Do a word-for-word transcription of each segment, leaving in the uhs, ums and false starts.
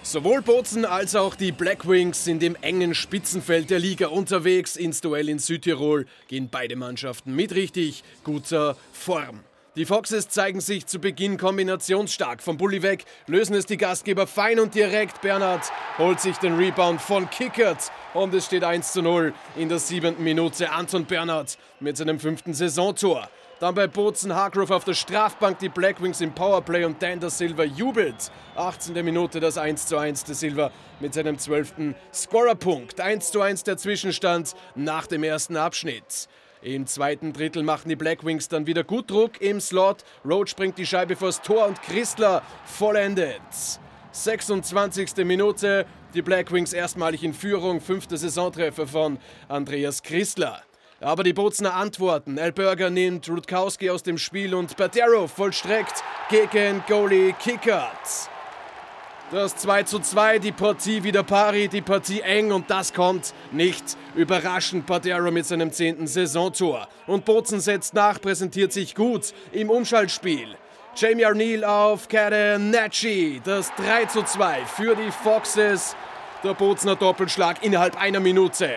Sowohl Bozen als auch die Black Wings sind im engen Spitzenfeld der Liga unterwegs. Ins Duell in Südtirol gehen beide Mannschaften mit richtig guter Form. Die Foxes zeigen sich zu Beginn kombinationsstark. Vom Bulli weg lösen es die Gastgeber fein und direkt. Bernhard holt sich den Rebound von Kickert und es steht eins zu null in der siebenten Minute. Anton Bernhard mit seinem fünften Saisontor. Dann bei Bozen Hargrove auf der Strafbank, die Black Wings im Powerplay und Dan da Silva jubelt. achtzehnte Minute das eins zu eins, der Silva mit seinem zwölften Scorerpunkt. eins zu eins der Zwischenstand nach dem ersten Abschnitt. Im zweiten Drittel machen die Black Wings dann wieder gut Druck im Slot. Roach bringt die Scheibe vors Tor und Christler vollendet. sechsundzwanzigste Minute, die Black Wings erstmalig in Führung, fünfter Saisontreffer von Andreas Christler. Aber die Bozener antworten. Elberger nimmt Rutkowski aus dem Spiel und Badero vollstreckt gegen Goalie Kickert. Das zwei zu zwei, die Partie wieder pari, die Partie eng und das kommt nicht überraschend. Badero mit seinem zehnten Saisontor. Und Bozen setzt nach, präsentiert sich gut im Umschaltspiel. Jamie Arneal auf Catenacci, das drei zu zwei für die Foxes. Der Bozener Doppelschlag innerhalb einer Minute.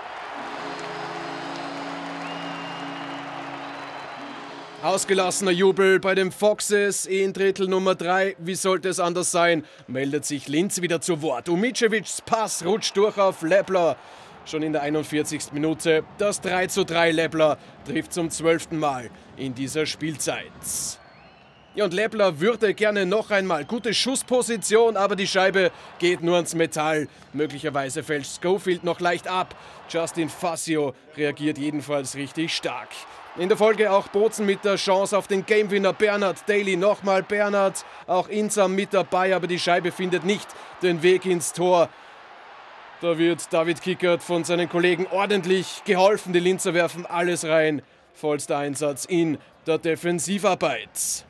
Ausgelassener Jubel bei den Foxes in Drittel Nummer drei. Wie sollte es anders sein? Meldet sich Linz wieder zu Wort. Umicevics Pass rutscht durch auf Lebler. Schon in der einundvierzigsten Minute das drei zu drei. Lebler trifft zum zwölften Mal in dieser Spielzeit. Ja, und Lebler würde gerne noch einmal. Gute Schussposition, aber die Scheibe geht nur ans Metall. Möglicherweise fällt Schofield noch leicht ab. Justin Fassio reagiert jedenfalls richtig stark. In der Folge auch Bozen mit der Chance auf den Gamewinner Bernhard Daly. Nochmal Bernhard, auch Insam mit dabei, aber die Scheibe findet nicht den Weg ins Tor. Da wird David Kickert von seinen Kollegen ordentlich geholfen. Die Linzer werfen alles rein. Vollster Einsatz in der Defensivarbeit.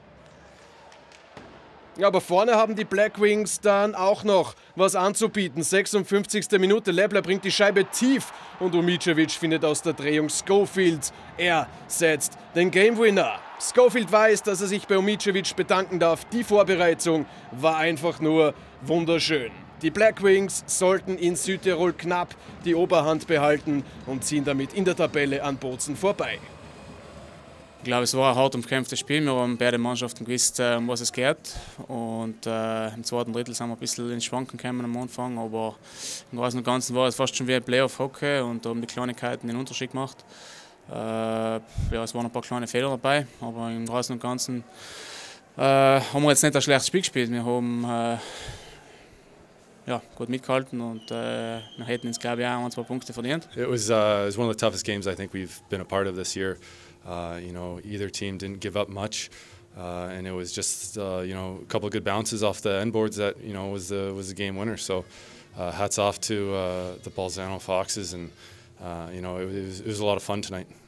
Aber vorne haben die Black Wings dann auch noch was anzubieten. sechsundfünfzigste Minute, Lebler bringt die Scheibe tief und Umicevic findet aus der Drehung Schofield. Er setzt den Game Winner. Schofield weiß, dass er sich bei Umicevic bedanken darf. Die Vorbereitung war einfach nur wunderschön. Die Black Wings sollten in Südtirol knapp die Oberhand behalten und ziehen damit in der Tabelle an Bozen vorbei. Ich glaube, es war ein hart umkämpftes Spiel. Wir haben beide Mannschaften gewusst, um was es geht. Und äh, im zweiten Drittel sind wir ein bisschen ins Schwanken gekommen am Anfang. Aber im Großen und Ganzen war es fast schon wie ein Playoff-Hockey und da haben die Kleinigkeiten den Unterschied gemacht. Äh, ja, es waren ein paar kleine Fehler dabei, aber im Großen und Ganzen äh, haben wir jetzt nicht ein schlechtes Spiel gespielt. Wir haben äh, ja, gut mitgehalten und äh, wir hätten uns, glaube ich, auch ein, zwei Punkte verdient. It was, uh, it was one of the toughest games I think we've been a part of this year. Uh, you know, either team didn't give up much, uh, and it was just uh, you know, a couple of good bounces off the end boards that you know was the was the game winner. So, uh, hats off to uh, the Bolzano Foxes, and uh, you know it was, it was a lot of fun tonight.